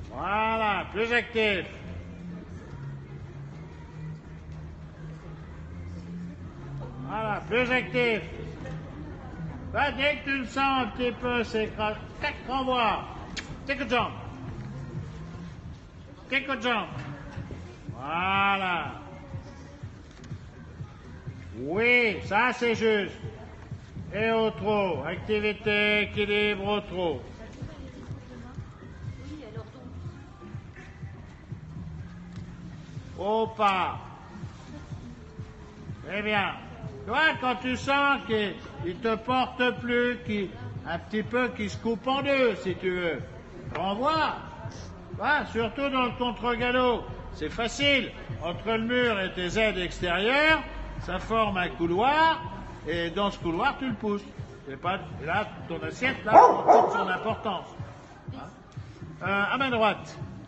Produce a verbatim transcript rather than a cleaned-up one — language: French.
Voilà, plus actif. Voilà, plus actif. Bah, dès que tu le sens un petit peu s'écraser, tac, renvoie. Take a jump. Take a jump. Voilà. Oui, ça c'est juste. Et au trot. Activité, équilibre au trot. Au pas. Très bien. Tu vois, quand tu sens qu'il ne te porte plus, qu'il, un petit peu qu'il se coupe en deux, si tu veux, renvoie. Voilà, surtout dans le contre-galop. C'est facile. Entre le mur et tes aides extérieures, ça forme un couloir, et dans ce couloir, tu le pousses. C'est pas, et là, ton assiette, là, prend toute son importance. Hein, euh, à main droite.